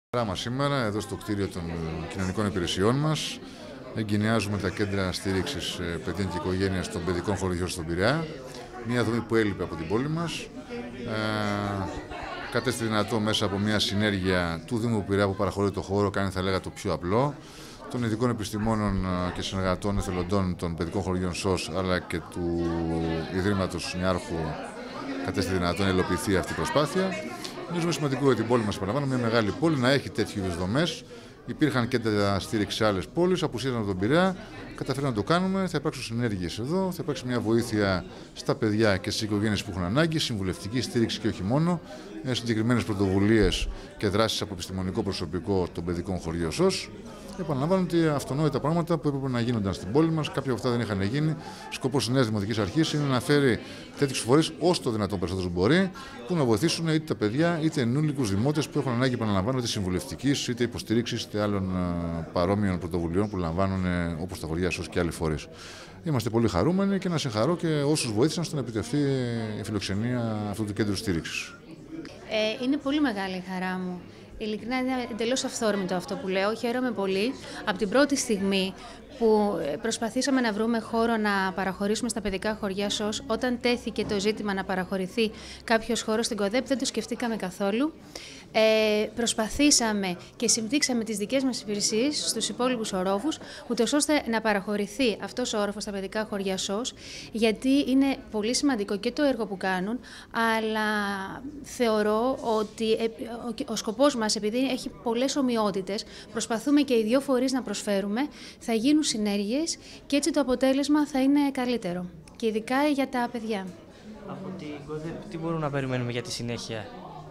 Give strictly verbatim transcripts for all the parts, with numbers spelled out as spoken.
Μας σήμερα εδώ στο κτίριο των κοινωνικών υπηρεσιών μας εγκαινιάζουμε τα κέντρα στήριξης παιδιών και οικογένειας των παιδικών χωριών στον Πειραιά, μια δομή που έλειπε από την πόλη μας. Ε, κατέστη δυνατό μέσα από μια συνέργεια του Δήμου Πειραιά που παραχωρεί το χώρο, κάνει θα λέγα το πιο απλό, των ειδικών επιστημόνων και συνεργατών εθελοντών των παιδικών χωριών ΣΟΣ αλλά και του Ιδρύματος Νιάρχου, κατέστη δυνατόν να υλοποιηθεί αυτή η προσπάθεια. Νομίζω σημαντικό για την πόλη μας, παραλαμβάνω, μια μεγάλη πόλη να έχει τέτοιου είδους δομές. Υπήρχαν κέντρα στήριξη σε άλλες πόλεις, απουσίαζαν από τον Πειραιά. Καταφέραμε να το κάνουμε. Θα υπάρξουν συνέργειες εδώ, θα υπάρξει μια βοήθεια στα παιδιά και στις οικογένειες που έχουν ανάγκη, συμβουλευτική στήριξη και όχι μόνο, συγκεκριμένες πρωτοβουλίες και δράσεις από επιστημονικό προσωπικό των παιδικών χωριών ΣΟΣ. Επαναλαμβάνω ότι αυτονόητα πράγματα που έπρεπε να γίνονταν στην πόλη μας, κάποια από αυτά δεν είχαν γίνει. Σκοπός της νέας Δημοτικής Αρχής είναι να φέρει τέτοιους φορείς όσο το δυνατόν περισσότερο μπορεί, που να βοηθήσουν είτε τα παιδιά είτε ενήλικους δημότες που έχουν ανάγκη, επαναλαμβάνω, είτε συμβουλευτικής είτε υποστήριξης είτε άλλων παρόμοιων πρωτοβουλειών που λαμβάνουν όπως τα χωριά ΣΟΣ και άλλοι φορείς. Είμαστε πολύ χαρούμενοι και να συγχαρώ και όσους βοήθησαν στο να επιτευχθεί η φιλοξενία αυτού του κέντρου στήριξης. Ε, είναι πολύ μεγάλη η χαρά μου. Ειλικρινά είναι εντελώς αυθόρμητο αυτό που λέω. Χαίρομαι πολύ. Από την πρώτη στιγμή που προσπαθήσαμε να βρούμε χώρο να παραχωρήσουμε στα παιδικά χωριά ΣΟΣ, όταν τέθηκε το ζήτημα να παραχωρηθεί κάποιος χώρος στην ΚΟΔΕΠ, δεν το σκεφτήκαμε καθόλου. Ε, προσπαθήσαμε και συμπτύξαμε τις δικές μας υπηρεσίες στους υπόλοιπους ορόφους, ούτως ώστε να παραχωρηθεί αυτός ο όροφος στα παιδικά χωριά ΣΟΣ, γιατί είναι πολύ σημαντικό και το έργο που κάνουν, αλλά θεωρώ ότι ο σκοπός μας, επειδή έχει πολλές ομοιότητες, προσπαθούμε και οι δύο φορείς να προσφέρουμε, θα γίνουν συνέργειες και έτσι το αποτέλεσμα θα είναι καλύτερο, και ειδικά για τα παιδιά. Από την ΚΟΔΕΠ τι μπορούμε να περιμένουμε για τη συνέχεια?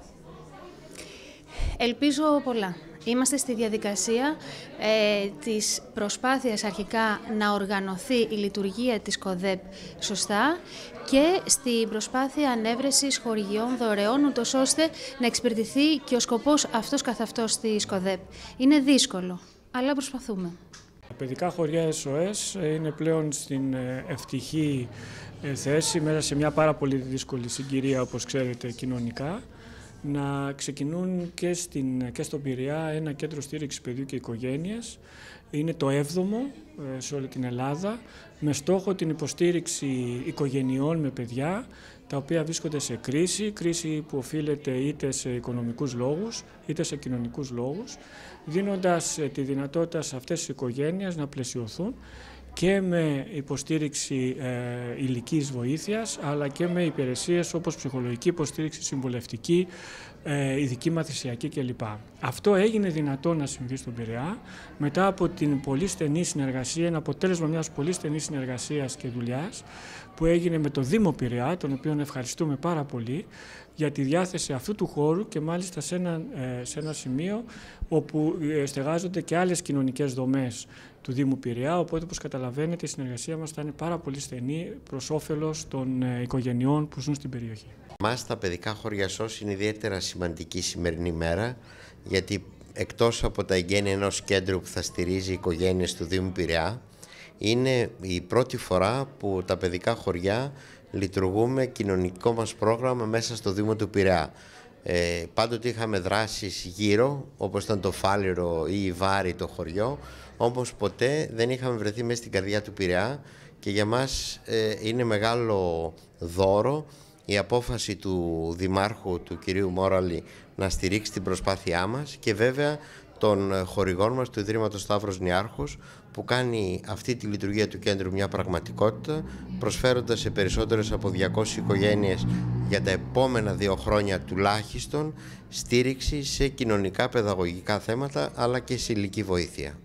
Ελπίζω πολλά. Είμαστε στη διαδικασία ε, της προσπάθειας αρχικά να οργανωθεί η λειτουργία της ΚΟΔΕΠ σωστά και στην προσπάθεια ανέβρεσης χορηγιών δωρεών, ούτως ώστε να εξυπηρετηθεί και ο σκοπός αυτός καθ' αυτός της ΚΟΔΕΠ. Είναι δύσκολο, αλλά προσπαθούμε. Τα παιδικά χωριά ες ο ες είναι πλέον στην ευτυχή θέση, μέσα σε μια πάρα πολύ δύσκολη συγκυρία, όπως ξέρετε, κοινωνικά, να ξεκινούν και, στην, και στον Πειραιά ένα κέντρο στήριξης παιδιού και οικογένειας. Είναι το έβδομο σε όλη την Ελλάδα, με στόχο την υποστήριξη οικογενειών με παιδιά, τα οποία βρίσκονται σε κρίση, κρίση που οφείλεται είτε σε οικονομικούς λόγους, είτε σε κοινωνικούς λόγους, δίνοντας τη δυνατότητα σε αυτές τις οικογένειες να πλαισιωθούν και με υποστήριξη ε, υλικής βοήθειας, αλλά και με υπηρεσίες όπως ψυχολογική υποστήριξη, συμβουλευτική, ε, ειδική μαθησιακή κλπ. Αυτό έγινε δυνατό να συμβεί στον Πειραιά μετά από την πολύ στενή συνεργασία, ένα αποτέλεσμα μιας πολύ στενής συνεργασίας και δουλειάς που έγινε με το Δήμο Πειραιά, τον οποίο ευχαριστούμε πάρα πολύ για τη διάθεση αυτού του χώρου και μάλιστα σε ένα, ε, σε ένα σημείο όπου στεγάζονται και άλλες κοινωνικές δομές του Δήμου Πειραιά, οπότε όπως καταλαβαίνετε η συνεργασία μας θα είναι πάρα πολύ στενή προς όφελος των ε, οικογενειών που ζουν στην περιοχή. Μας τα παιδικά χωριά ΣΟΣ είναι ιδιαίτερα σημαντική σημερινή μέρα, γιατί εκτός από τα εγγένεια ενός κέντρου που θα στηρίζει οι οικογένειες του Δήμου Πειραιά, είναι η πρώτη φορά που τα παιδικά χωριά λειτουργούμε κοινωνικό μας πρόγραμμα μέσα στο Δήμο του Πειραιά. Ε, πάντοτε είχαμε δράσεις γύρω, όπως ήταν το Φάληρο ή η Βάρη το χωριό, όμως ποτέ δεν είχαμε βρεθεί μέσα στην καρδιά του Πειραιά και για μας ε, είναι μεγάλο δώρο η απόφαση του Δημάρχου, του κυρίου Μόραλη, να στηρίξει την προσπάθειά μας και βέβαια των χορηγών μας του Ιδρύματος Σταύρος Νιάρχος, που κάνει αυτή τη λειτουργία του κέντρου μια πραγματικότητα, προσφέροντας σε περισσότερες από διακόσιες οικογένειες για τα επόμενα δύο χρόνια τουλάχιστον στήριξη σε κοινωνικά παιδαγωγικά θέματα αλλά και σε υλική βοήθεια.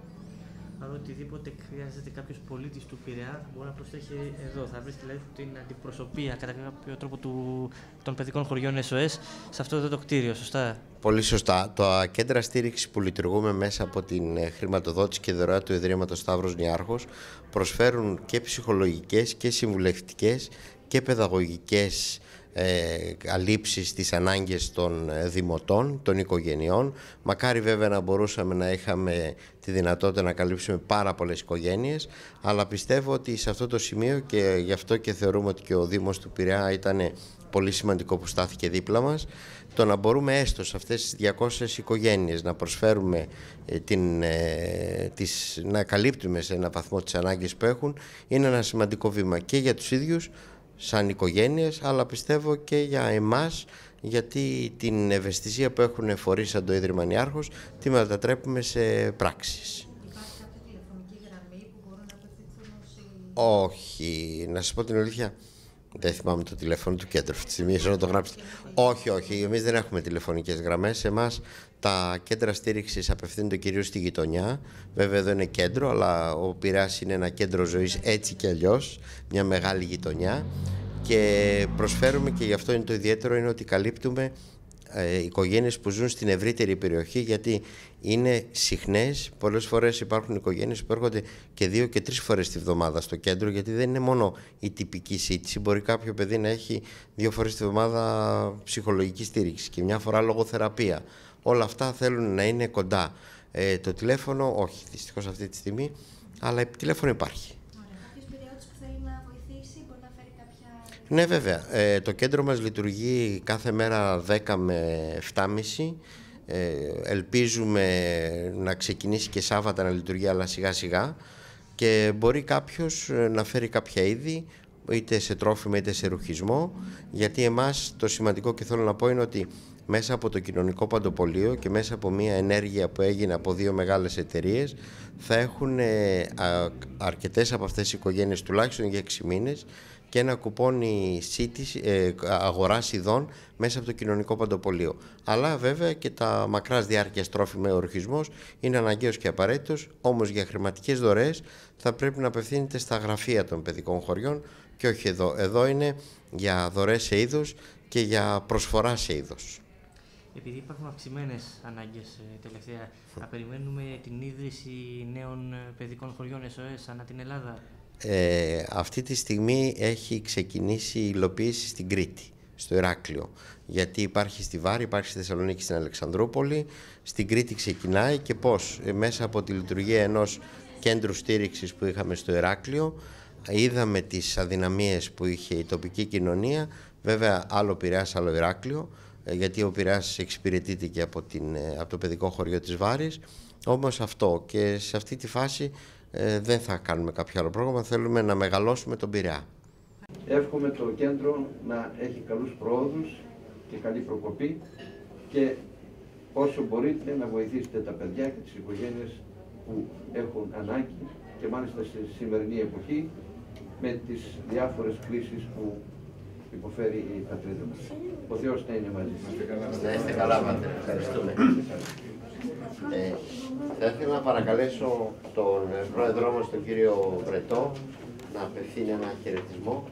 Αν οτιδήποτε χρειάζεται κάποιος πολίτης του Πειραιά θα μπορεί να προσθέσει εδώ. Θα βρει δηλαδή την αντιπροσωπεία κατά κάποιο τρόπο του, των παιδικών χωριών ες ο ες σε αυτό εδώ το κτίριο, σωστά? Πολύ σωστά. Τα κέντρα στήριξης που λειτουργούμε μέσα από την χρηματοδότηση και δωρεά του Ιδρύματος Σταύρος Νιάρχος προσφέρουν και ψυχολογικές και συμβουλευτικές και παιδαγωγικές ε, καλύψει στις ανάγκες των δημοτών, των οικογενειών. Μακάρι βέβαια να μπορούσαμε να είχαμε τη δυνατότητα να καλύψουμε πάρα πολλές οικογένειες, αλλά πιστεύω ότι σε αυτό το σημείο, και γι' αυτό και θεωρούμε ότι και ο Δήμος του Πειραιά ήταν πολύ σημαντικό που στάθηκε δίπλα μας, το να μπορούμε έστω σε αυτές τις διακόσιες οικογένειες να προσφέρουμε την, ε, τις, να καλύπτουμε σε ένα βαθμό τις ανάγκες που έχουν, είναι ένα σημαντικό βήμα και για τους ίδιους σαν οικογένειες, αλλά πιστεύω και για εμάς, γιατί την ευαισθησία που έχουν φορείς σαν το Ίδρυμα Νιάρχος τη μετατρέπουμε σε πράξεις. Υπάρχει κάποια τηλεφωνική γραμμή που μπορούν να απευθυνθούν όσοι... Όχι, να σας πω την αλήθεια, δεν θυμάμαι το τηλέφωνο του κέντρου αυτή τη στιγμή, ίσως να το γράψετε. Όχι, όχι, εμείς δεν έχουμε τηλεφωνικές γραμμές. Εμάς τα κέντρα στήριξης απευθύνονται κυρίως στη γειτονιά. Βέβαια εδώ είναι κέντρο, αλλά ο Πειραιάς είναι ένα κέντρο ζωής έτσι κι αλλιώς, μια μεγάλη γειτονιά. Και προσφέρουμε, και γι' αυτό είναι το ιδιαίτερο, είναι ότι καλύπτουμε ε, οικογένειες που ζουν στην ευρύτερη περιοχή, γιατί είναι συχνές. Πολλές φορές υπάρχουν οικογένειες που έρχονται και δύο και τρεις φορές τη βδομάδα στο κέντρο, γιατί δεν είναι μόνο η τυπική σύντηση. Μπορεί κάποιο παιδί να έχει δύο φορές τη βδομάδα ψυχολογική στήριξη και μια φορά λογοθεραπεία. Όλα αυτά θέλουν να είναι κοντά. Ε, το τηλέφωνο, όχι δυστυχώς αυτή τη στιγμή, αλλά τηλέφωνο υπάρχει. Ναι, βέβαια. Ε, το κέντρο μας λειτουργεί κάθε μέρα δέκα με επτά και μισή. Ε, ελπίζουμε να ξεκινήσει και Σάββατα να λειτουργεί, αλλά σιγά σιγά. Και μπορεί κάποιος να φέρει κάποια είδη, είτε σε τρόφιμα είτε σε ρουχισμό. Γιατί εμάς το σημαντικό, και θέλω να πω, είναι ότι μέσα από το κοινωνικό παντοπολείο και μέσα από μια ενέργεια που έγινε από δύο μεγάλες εταιρείες, θα έχουν ε, α, αρκετές από αυτές οι οικογένειες τουλάχιστον για έξι μήνες και ένα κουπόνι σύντηση, ε, αγοράς ειδών μέσα από το κοινωνικό παντοπολείο. Αλλά βέβαια και τα μακράς διάρκειας τρόφιμα ορχισμός είναι αναγκαίος και απαραίτητος, όμως για χρηματικές δωρεές θα πρέπει να απευθύνεται στα γραφεία των παιδικών χωριών και όχι εδώ. Εδώ είναι για δωρεές σε είδος και για προσφορά σε είδος. Επειδή υπάρχουν αυξημένες ανάγκες τελευταία, θα περιμένουμε την ίδρυση νέων παιδικών χωριών ες ο ες ανά την Ελλάδα. Ε, αυτή τη στιγμή έχει ξεκινήσει η υλοποίηση στην Κρήτη, στο Ηράκλειο. Γιατί υπάρχει στη Βάρη, υπάρχει στη Θεσσαλονίκη, στην Αλεξανδρούπολη. Στην Κρήτη ξεκινάει και πώς, ε, μέσα από τη λειτουργία ενός κέντρου στήριξης που είχαμε στο Ηράκλειο, είδαμε τις αδυναμίες που είχε η τοπική κοινωνία. Βέβαια, άλλο Πειραιάς, άλλο Ηράκλειο, ε, γιατί ο Πειραιάς εξυπηρετείται και από, την, ε, από το παιδικό χωριό της Βάρης. Όμως αυτό, και σε αυτή τη φάση Ε, δεν θα κάνουμε κάποιο άλλο πρόγραμμα, θέλουμε να μεγαλώσουμε τον Πειραιά. Εύχομαι το κέντρο να έχει καλούς προόδους και καλή προκοπή και όσο μπορείτε να βοηθήσετε τα παιδιά και τις οικογένειες που έχουν ανάγκη και μάλιστα στη σημερινή εποχή με τις διάφορες κρίσεις που υποφέρει η πατρίδα μας. Ο Θεός να είναι μαζί μας. Να είστε καλά, Πάτερ. Ευχαριστούμε. Ε, θα ήθελα να παρακαλέσω τον πρόεδρό μας, τον κύριο Βρετό, να απευθύνει ένα χαιρετισμό.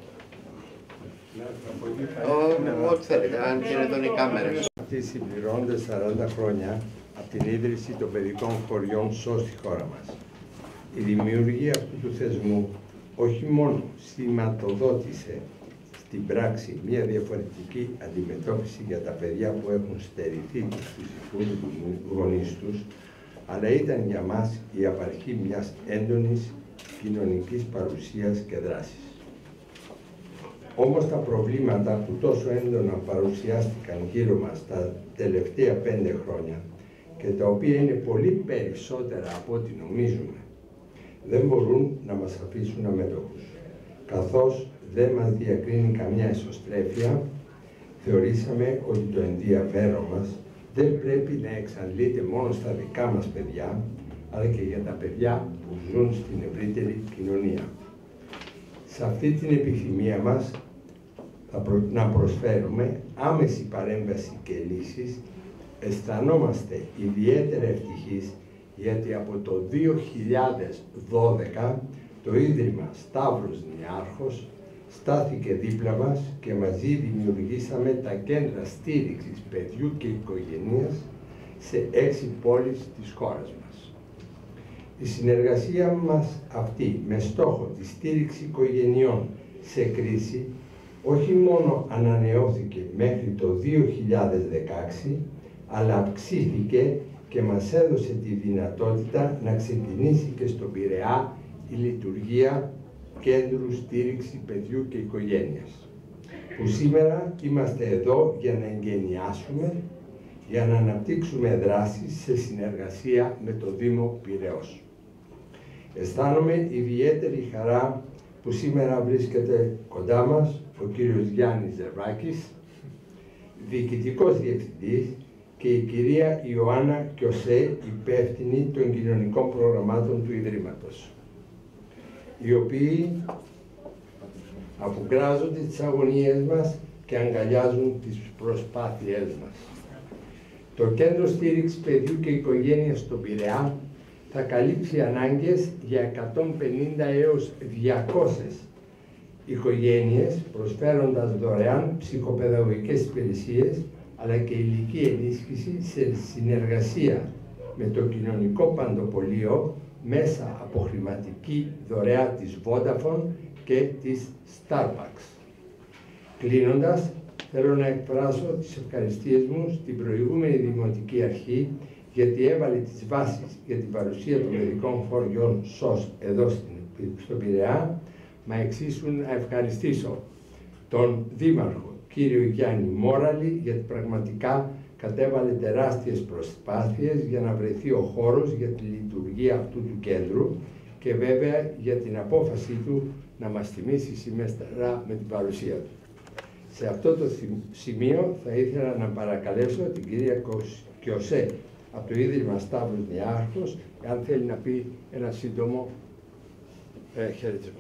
Ό,τι θέλετε, αν και είναι εδώ οι κάμερες. Αυτοί συμπληρώνονται σαράντα χρόνια από την ίδρυση των παιδικών χωριών ΣΟΣ στη χώρα μας. Η δημιουργία αυτού του θεσμού όχι μόνο σηματοδότησε στην πράξη μια διαφορετική αντιμετώπιση για τα παιδιά που έχουν στερηθεί τους φυσικούς γονείς τους, αλλά ήταν για μας η απαρχή μιας έντονης κοινωνικής παρουσίας και δράσης. Όμως τα προβλήματα που τόσο έντονα παρουσιάστηκαν γύρω μας τα τελευταία πέντε χρόνια και τα οποία είναι πολύ περισσότερα από ό,τι νομίζουμε, δεν μπορούν να μας αφήσουν αμέτωχους. Καθώς δεν μας διακρίνει καμιά εσωστρέφεια, θεωρήσαμε ότι το ενδιαφέρον μας δεν πρέπει να εξαντλείται μόνο στα δικά μας παιδιά, αλλά και για τα παιδιά που ζουν στην ευρύτερη κοινωνία. Σε αυτή την επιθυμία μας θα προ... να προσφέρουμε άμεση παρέμβαση και λύσεις. Αισθανόμαστε ιδιαίτερα ευτυχείς γιατί από το δύο χιλιάδες δώδεκα το Ίδρυμα Σταύρος Νιάρχος στάθηκε δίπλα μας και μαζί δημιουργήσαμε τα κέντρα στήριξης παιδιού και οικογένειας σε έξι πόλεις της χώρας μας. Η συνεργασία μας αυτή με στόχο τη στήριξη οικογενειών σε κρίση όχι μόνο ανανεώθηκε μέχρι το δύο χιλιάδες δεκαέξι, αλλά αυξήθηκε και μας έδωσε τη δυνατότητα να ξεκινήσει και στον Πειραιά η λειτουργία Κέντρου Στήριξη Παιδιού και Οικογένειας, που σήμερα είμαστε εδώ για να εγκαινιάσουμε, για να αναπτύξουμε δράσεις σε συνεργασία με το Δήμο Πειραιώς. Αισθάνομαι ιδιαίτερη χαρά που σήμερα βρίσκεται κοντά μας ο κύριος Γιάννης Ζερβάκης, διοικητικός διευθυντής, και η κυρία Ιωάννα Κιωσέ, υπεύθυνη των κοινωνικών προγραμμάτων του Ιδρύματος, οι οποίοι αφουγκράζονται τις αγωνίες μας και αγκαλιάζουν τις προσπάθειές μας. Το Κέντρο Στήριξης Παιδιού και Οικογένειας στον Πειραιά θα καλύψει ανάγκες για εκατόν πενήντα έως διακόσιες οικογένειες, προσφέροντας δωρεάν ψυχοπαιδαγωγικές υπηρεσίες, αλλά και ηλική ενίσχυση σε συνεργασία με το κοινωνικό παντοπολείο μέσα από χρηματική δωρεά της Vodafone και της Starbucks. Κλείνοντας, θέλω να εκφράσω τις ευχαριστίες μου στην προηγούμενη Δημοτική Αρχή, γιατί έβαλε τις βάσεις για την παρουσία των παιδικών χωριών ΣΟΣ εδώ στον Πειραιά, μα εξίσου να ευχαριστήσω τον Δήμαρχο, κύριο Γιάννη Μόραλη, γιατί πραγματικά κατέβαλε τεράστιες προσπάθειες για να βρεθεί ο χώρος για τη λειτουργία αυτού του κέντρου και βέβαια για την απόφασή του να μας τιμήσει σήμερα με την παρουσία του. Σε αυτό το σημείο θα ήθελα να παρακαλέσω την κυρία Κιωσέ από το Ίδρυμα Σταύρος Νιάρχος, αν θέλει να πει ένα σύντομο ε, χαιρετισμό.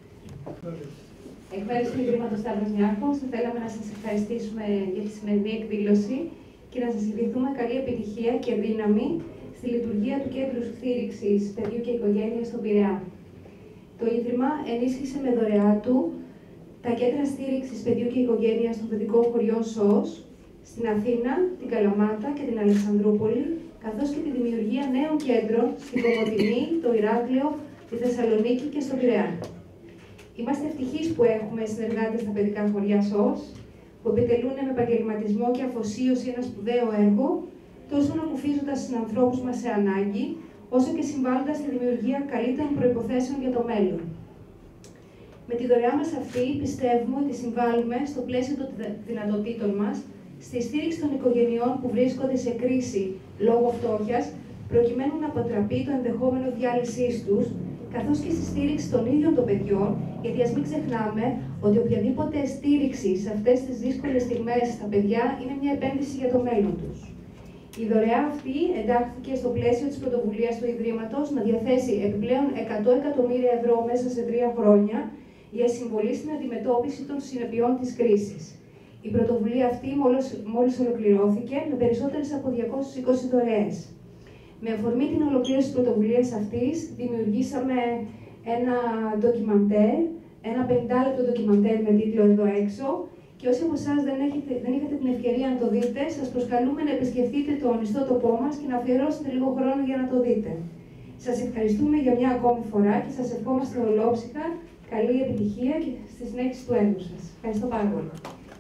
Εκ μέρους του Ιδρύματος Σταύρος Νιάρχος, θα θέλαμε να σας ευχαριστήσουμε για τη σημερινή εκδήλωση και να σας ευχηθούμε καλή επιτυχία και δύναμη στη λειτουργία του Κέντρου Στήριξης Παιδιού και Οικογένειας στον Πειραιά. Το Ίδρυμα ενίσχυσε με δωρεά του τα κέντρα στήριξης παιδιού και οικογένειας των παιδικών χωριών ΣΟΣ στην Αθήνα, την Καλαμάτα και την Αλεξανδρούπολη, καθώς και τη δημιουργία νέων κέντρων στην Κομοτηνή, το Ηράκλειο, τη Θεσσαλονίκη και στον Πειραιά. Είμαστε ευτυχείς που έχουμε συνεργάτες στα παιδικά χωριά ΣΟΣ, που επιτελούν με επαγγελματισμό και αφοσίωση ένα σπουδαίο έργο, τόσο ανακουφίζοντας τους ανθρώπους μας σε ανάγκη, όσο και συμβάλλοντας στη δημιουργία καλύτερων προϋποθέσεων για το μέλλον. Με τη δωρεά μας αυτή, πιστεύουμε ότι συμβάλλουμε στο πλαίσιο των δυνατοτήτων μας στη στήριξη των οικογενειών που βρίσκονται σε κρίση λόγω φτώχειας, προκειμένου να αποτραπεί το ενδεχόμενο διάλυσής τους, καθώς και στη στήριξη των ίδιων των παιδιών, γιατί ας μην ξεχνάμε ότι οποιαδήποτε στήριξη σε αυτές τις δύσκολες στιγμές στα παιδιά είναι μια επένδυση για το μέλλον τους. Η δωρεά αυτή εντάχθηκε στο πλαίσιο της πρωτοβουλίας του Ιδρύματος να διαθέσει επιπλέον εκατό εκατομμύρια ευρώ μέσα σε τρία χρόνια για συμβολή στην αντιμετώπιση των συνεπειών της κρίσης. Η πρωτοβουλία αυτή μόλις, μόλις ολοκληρώθηκε με περισσότερες από διακόσιες είκοσι δωρεές. Με αφορμή την ολοκλήρωση της πρωτοβουλίας αυτής, δημιουργήσαμε ένα ντοκιμαντέρ, ένα πενηντάλεπτο ντοκιμαντέρ με τίτλο «Εδώ έξω», και όσοι από εσάς δεν, δεν είχατε την ευκαιρία να το δείτε, σας προσκαλούμε να επισκεφτείτε τον ιστότοπό μας και να αφιερώσετε λίγο χρόνο για να το δείτε. Σας ευχαριστούμε για μια ακόμη φορά και σας ευχόμαστε ολόψυχα καλή επιτυχία και στη συνέχιση του έργου σας. Ευχαριστώ πάρα πολύ.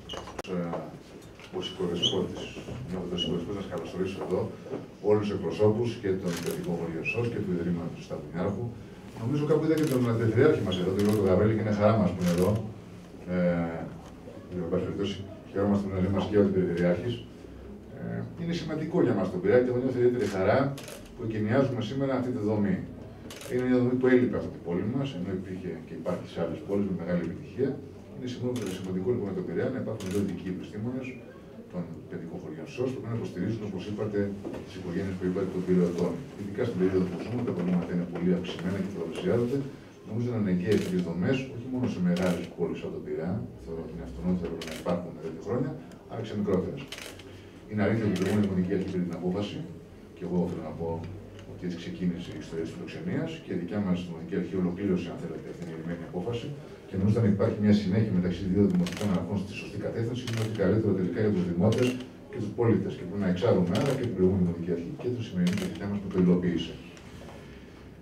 Ως οικοδεσπότης, νιώθοντας οικοδεσπότης, να σας καλωσορίσω εδώ όλους τους εκπροσώπους και των παιδικών χωριών ΣΟΣ και του Ιδρύματος του Σταύρου Νιάρχου. Νομίζω κάπου είδα και τον Περιφερειάρχη μας εδώ, τον Γιώργο Γαβρίλη, και είναι χαρά μας που είναι εδώ. Ε, εν πάση περιπτώσει, χαιρόμαστε που είναι μαζί μας και ο Περιφερειάρχης. Ε, είναι σημαντικό για μας το Πειραιά και εγώ νιώθω ιδιαίτερη χαρά που εγκαινιάζουμε σήμερα αυτή τη δομή. Είναι μια δομή που έλειπε από την πόλη μας, ενώ υπήρχε και υπάρχει σε άλλες πόλεις με μεγάλη επιτυχία. Είναι σημαντικό λοιπόν με το Πειραιά να υπάρχουν εδώ ειδικοί επιστήμονες των παιδικών χωριών ΣΟΣ που πρέπει να υποστηρίζουν, όπως είπατε, τις οικογένειες που είπατε των πυρεωτών. Ειδικά στην περίοδο που ζούμε, τα προβλήματα είναι πολύ αυξημένα και παρουσιάζονται. Νομίζω να είναι αναγκαίες τέτοιες δομές, όχι μόνο σε μεγάλες πόλεις σαν τον Πειραιά, θεωρώ ότι είναι αυτονόητο να υπάρχουν τέτοια χρόνια, αλλά και σε μικρότερες. Είναι αλήθεια ότι η προηγούμενη Δημοτική Αρχή πήρε την απόφαση, και εγώ θέλω να πω ότι έτσι ξεκίνησε η ιστορία της φιλοξενίας και η δικιά μας Δημοτική Αρχή ολοκλήρωσε, αν θέλετε, αυτή την εγκεκριμένη απόφαση. Και νομίζω ότι αν υπάρχει μια συνέχεια μεταξύ δύο δημοτικών αρχών στη σωστή κατεύθυνση, είναι ότι καλύτερο τελικά για τους δημότες και τους πολίτες. Και πρέπει να εξάρουμε άρα και την προηγούμενη Δημοτική Αρχή και τη σημερινή και τη δικιά μας που το υλοποίησε.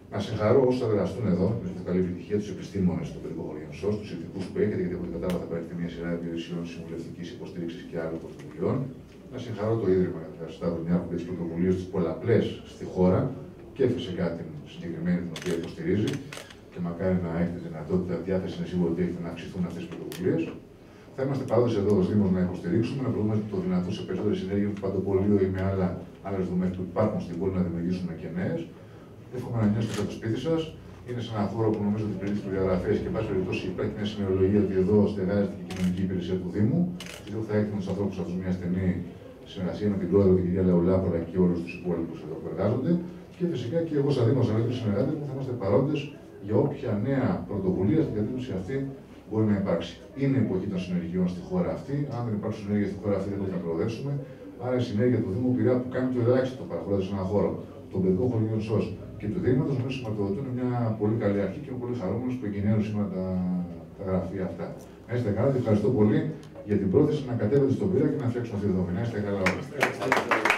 Να συγχαρώ όσους θα εργαστούν εδώ, με την καλή επιτυχία, τους επιστήμονες του παιδικού χωριού ΣΟΣ, τους ειδικούς που έχετε, γιατί από την κατάλαβα θα πάρετε μια σειρά υπηρεσιών συμβουλευτικής υποστήριξης και άλλων πρωτοβουλειών. Να συγχαρώ το Ίδρυμα για τα Σταυρονιά που έχει πρωτοβουλίες του πολλαπλές στη χώρα και φυσικά την συγκεκριμένη την οποία υποστηρίζει. Και μακάρι να έχετε δυνατότητα, διάθεση να σίγουρο ότι έχετε να αυξηθούν αυτές τις πρωτοβουλίες. Θα είμαστε παρόντες εδώ ως Δήμος να υποστηρίξουμε, να προβούμε το δυνατό σε περισσότερη συνέργεια με το Παντοπολείο ή με άλλες δομές που υπάρχουν στην πόλη να δημιουργήσουμε και νέες. Εύχομαι να νιώσετε το σπίτι σας. Είναι σε έναν χώρο που νομίζω ότι πληρεί τις προδιαγραφές και, εν πάση περιπτώσει, υπάρχει μια σημειολογία ότι εδώ στεγάζεται και η κοινωνική υπηρεσία του Δήμου. Και θα έχετε με τους ανθρώπους αυτούς μια στενή συνεργασία με την πρόεδρο, την κυρία Λεολάπολα και όλους τους υπόλοιπους εδώ που εργάζονται. Και φυσικά και εγώ, σαν Δήμος, αλλά και οι συνεργάτες μου, θα είμαστε παρόντες για όποια νέα πρωτοβουλία στην κατεύθυνση αυτή μπορεί να υπάρξει. Είναι η εποχή των συνεργειών στη χώρα αυτή. Αν δεν υπάρξουν συνέργειες στη χώρα αυτή, δεν μπορούμε να προοδεύσουμε. Άρα η συνέργεια του Δήμου Πειραιά που κάνει το ελάχιστο παραχωρώντας σε έναν χώρο των παιδικών χωριών ΣΟΣ και του Δήματος, νομίζω σηματοδοτούν μια πολύ καλή αρχή και είμαι πολύ χαρούμενος που εγκαινιάζουν σήμερα τα, τα γραφεία αυτά. Να είστε καλά και ευχαριστώ πολύ για την πρόθεση να κατέβετε στον Πειραιά και να φτιάξουμε αυτή τη δομή. Να είστε καλά όλοι.